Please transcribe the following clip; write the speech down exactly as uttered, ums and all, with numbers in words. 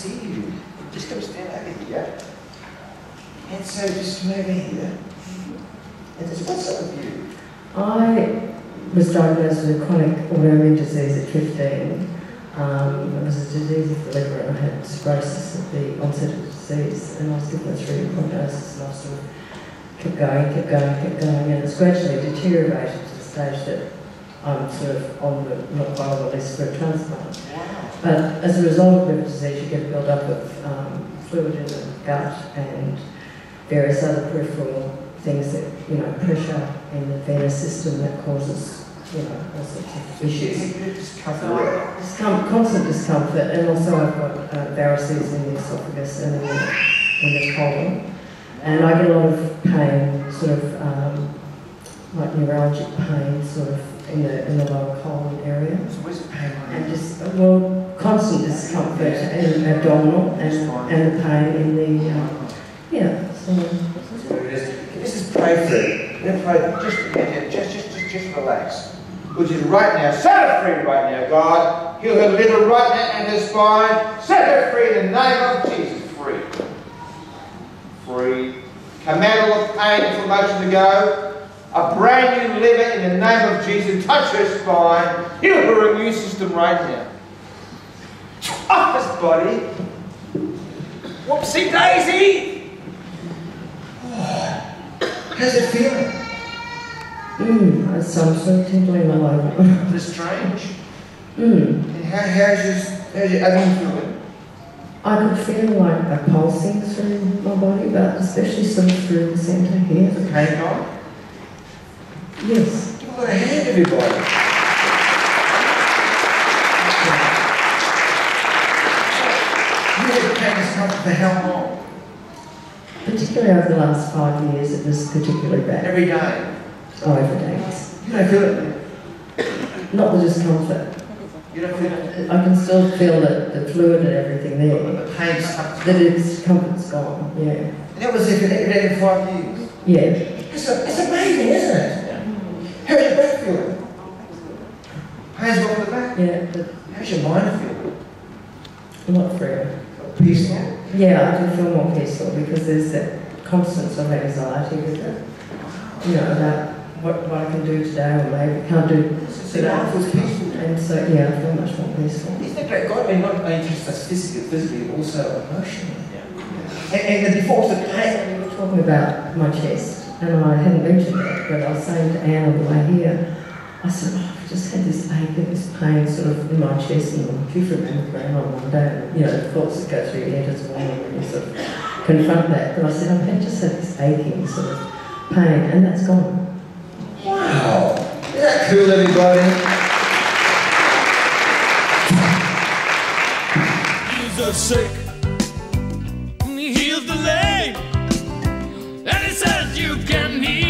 see you. Just come stand over here. And so just come over here. And just, what's up with you? I was diagnosed with chronic autoimmune disease at fifteen. Um, it was a disease of the liver, and I had cirrhosis at the onset of the disease, and I was given a three-year prognosis, and I sort of kept going, kept going, kept going, and it's gradually deteriorated to the stage that I'm sort of on the, not quite on the list for a transplant. Wow. But as a result of liver disease, you get a build-up of um, fluid in the gut and various other peripheral things that, you know, pressure in the venous system that causes, you know, all sorts of issues. Discomfort. Discom constant discomfort, and also I've got uh, varices in the esophagus and in the, in the colon. And I get a lot of pain, sort of um, like neuralgic pain, sort of in the in the lower colon area. So where's the pain? And just, well, constant discomfort and abdominal, and, and the pain in the, uh, yeah. So, this is pray for you. We're going to pray, just, just, just, just relax. Which is right now, set her free right now, God. Heal her liver right now and her spine. Set her free in the name of Jesus. Free. Free. Command all the pain and inflammation to go. A brand new liver in the name of Jesus. Touch her spine. Heal her immune system right now. Off this body. Whoopsie daisy. How's it feeling? mm, it's some sort of tingling all over. It's strange. Mm. And how, how's your, how's your abdomen feeling? I could feel like a pulsing through my body, but especially sort of through the centre here. The pain gone? Yes. Give a little hand, everybody. You had pain and stuff for how long? Particularly over the last five years, it was particularly bad. Every day? Oh, every day. Yes. You don't feel it? Not the discomfort. You don't feel it? I can still feel the, the fluid and everything there. The pain stuff. The discomfort's gone, yeah. And that was every day, every day for five years? Yeah. It's, a, it's amazing, isn't it? Yeah. How's your back feeling? Pain's gone for the back? Yeah, but How's your mind feeling? a lot freer. Peaceful? Yeah, I do feel more peaceful because there's that constant sort of anxiety with it. You know, about what, what I can do today or maybe can't do today. It's peaceful. And so, yeah, I feel much more peaceful. Isn't that great? God may not only just us physically, physically, but also emotionally. Yeah. And, and the before the pain. We were talking about my chest, and I hadn't mentioned it, but I was saying to Anne on the way here, I said, oh, I've just had this ache and this pain sort of in my chest, and I'm due for a mammogram on one day, and, you know, the thoughts that go through your head as well, and you sort of confront that. But I said, I've had just had this aching sort of pain, and that's gone. Wow! Isn't that cool, everybody? He's the sick, he heals the lame, and he says you can heal.